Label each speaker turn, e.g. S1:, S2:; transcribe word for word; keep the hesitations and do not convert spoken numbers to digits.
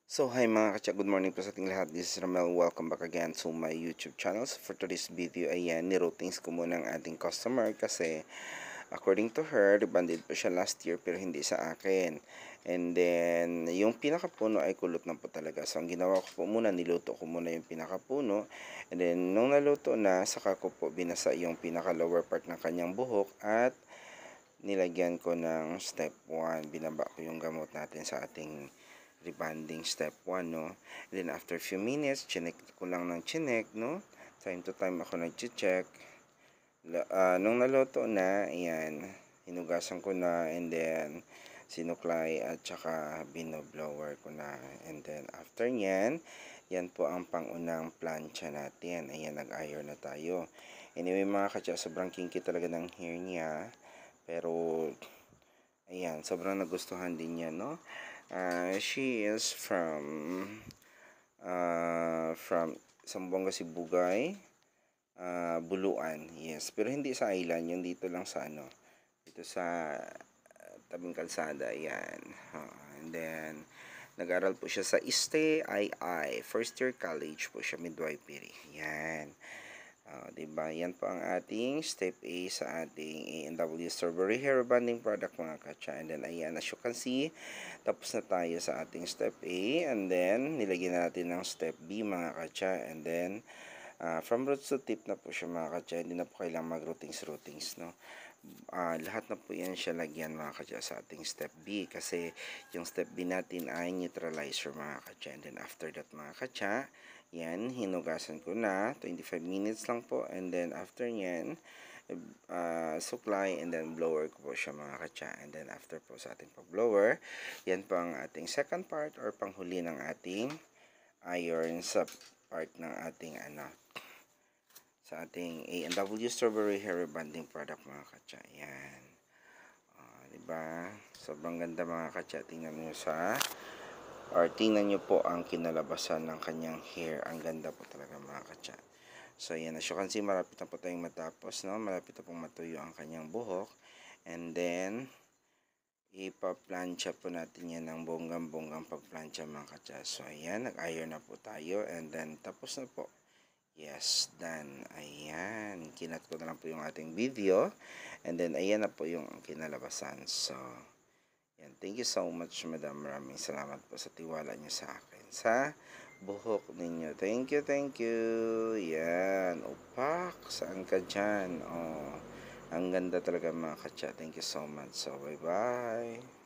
S1: So hi mga katsa, good morning po sa ating lahat. This is Ramel. Welcome back again to my YouTube channel. So for today's video, ayan, niroutings ko muna ang ating customer kasi according to her, rebanded po siya last year pero hindi sa akin. And then, yung pinakapuno ay kulot na po talaga. So ang ginawa ko po muna, niluto ko muna yung pinakapuno. And then, nung naluto na, saka ko po binasa yung pinaka lower part ng kanyang buhok at nilagyan ko ng step one. Binaba ko yung gamot natin sa ating rebanding step one, no? And then after few minutes, chinek ko lang ng chinek, no? Time to time ako nag-check. Uh, nung naluto na, ayan, hinugasan ko na, and then sinuklay at saka binoblower ko na. And then after nyan, yan po ang pangunang plancha natin. Ayan, nag-iron na tayo. Anyway mga katsa, sobrang kinky talaga ng hair niya. Pero, ayan, sobrang nagustuhan din niya, no? Uh, she is from uh, from Zamboanga, Sibugay, uh, Buluan, yes. Pero hindi sa island, yun dito lang sa ano, dito sa uh, tabing kalsada, yan. Uh, and then, nag-aral po siya sa Iste I I, first year college po siya, midwifery, yan. Uh, diba? Yan po ang ating step A sa ating A and W Strawberry Hair Rebonding product mga katsa. And then, ayan, as you can see, tapos na tayo sa ating step A. And then, nilagyan natin ng step B mga katsa. And then, uh, from roots to tip na po siya mga katsa. Hindi na po kailangan mag-routings-routings, no? Uh, lahat na po yan siya lagyan mga katsa sa ating step B. Kasi, yung step B natin ay neutralizer mga katsa. And then, after that mga katsa, yan, hinugasan ko na, twenty-five minutes lang po, and then after nyan, uh, supply, and then blower ko po siya mga katsa, and then after po sa ating pag-blower, yan po ang ating second part, or panghuli ng ating iron sa part ng ating, ano, sa ating A and W Strawberry Hair Rebonding product mga katsa, yan, uh, diba, sobrang ganda mga katsa, tingnan nyo sa or tingnan nyo po ang kinalabasan ng kanyang hair. Ang ganda po talaga mga katsa. So yan, as you can see, malapit na po tayong matapos, no? Malapit na pong matuyo ang kanyang buhok. And then, ipa-plancha po natin yan ng bonggang-bonggang pag-plancha mga katsa. So ayan, nag-iron na po tayo. And then, tapos na po. Yes, done. Ayan, kinat ko na lang po yung ating video. And then, ayan na po yung kinalabasan. So, yan. Thank you so much, Madam. Maraming salamat po sa tiwala niyo sa akin. Sa buhok ninyo. Thank you, thank you. Yan. Opak. Saan ka dyan? Oh, ang ganda talaga mga katsa. Thank you so much. So, bye-bye.